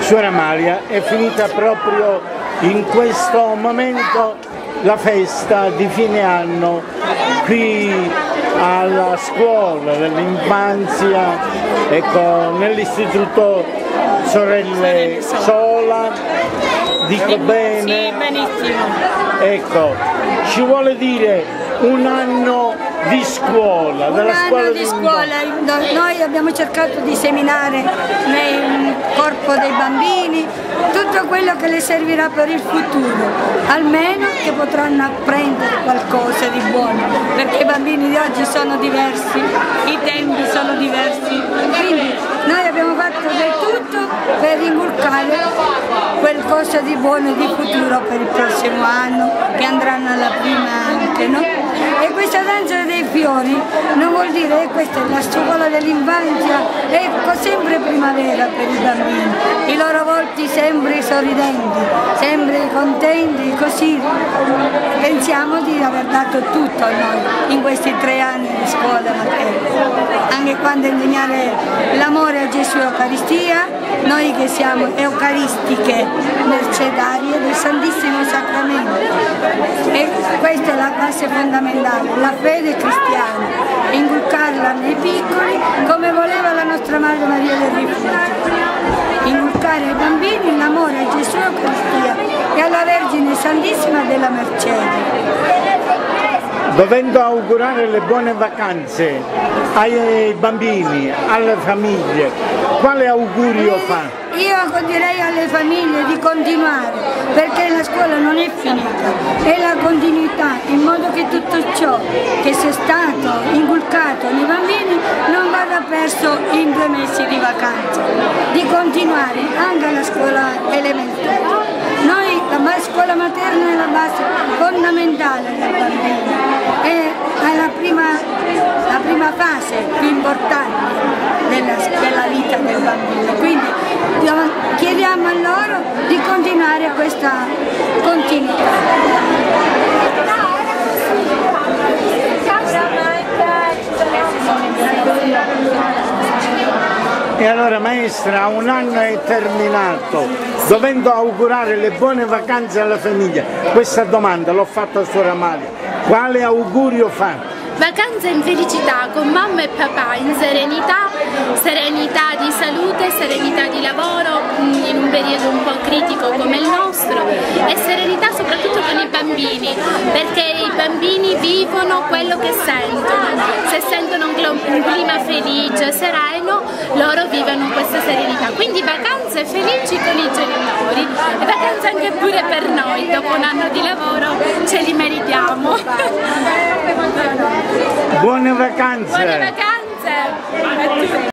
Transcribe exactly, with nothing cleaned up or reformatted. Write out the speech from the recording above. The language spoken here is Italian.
Suor Amalia, è finita proprio in questo momento la festa di fine anno qui alla scuola dell'infanzia, ecco, nell'istituto Sorelle Sola, dico bene? Sì, benissimo. Ecco, ci vuole dire un anno di scuola, della un scuola anno di scuola, noi abbiamo cercato di seminare nel corpo dei bambini tutto quello che le servirà per il futuro, almeno che potranno apprendere qualcosa di buono, perché i bambini di oggi sono diversi, i tempi sono diversi, quindi noi abbiamo fatto del tutto per inculcare qualcosa di buono e di futuro per il prossimo anno, che andranno alla prima anche, no? E questa danza dei fiori non vuol dire che questa è la scuola dell'infanzia, è sempre primavera per i bambini, i loro volti sempre sorridenti, sempre contenti, così pensiamo di aver dato tutto a noi in questi tre anni di scuola materna, anche quando insegnare l'amore a Gesù Eucaristia, noi che siamo eucaristiche mercedarie del Santissimo Sacramento, e questa è la base fondamentale, la fede cristiana, inculcarla nei piccoli come voleva la nostra Madre Maria del Rifugio, inculcare ai bambini l'amore a Gesù Eucaristia e alla Vergine Santissima della Mercede. Dovendo augurare le buone vacanze ai bambini, alle famiglie, quale augurio fa? Io direi alle famiglie di continuare, perché la scuola non è finita, è la continuità, in modo che tutto ciò che sia stato inculcato nei bambini non vada perso in due mesi di vacanza, di continuare anche alla scuola elementare. Noi, la scuola materna è la base fondamentale del bambino, è la prima, la prima fase più importante della, della vita del bambino, quindi chiediamo a loro di continuare questa continuità. E allora maestra, un anno è terminato, dovendo augurare le buone vacanze alla famiglia, questa domanda l'ho fatta a Suor Amalia, quale augurio fa? Vacanze in felicità con mamma e papà, in serenità, serenità di salute, serenità di lavoro in un periodo un po' critico come il nostro, e serenità soprattutto con i bambini, perché i bambini vivono quello che sentono, se sentono un clima felice, sereno, loro vivono questa serenità, quindi vacanze felici con i genitori e vacanze anche pure per noi, dopo un anno di lavoro ce li meritiamo. Buone vacanze! Buone vacanze!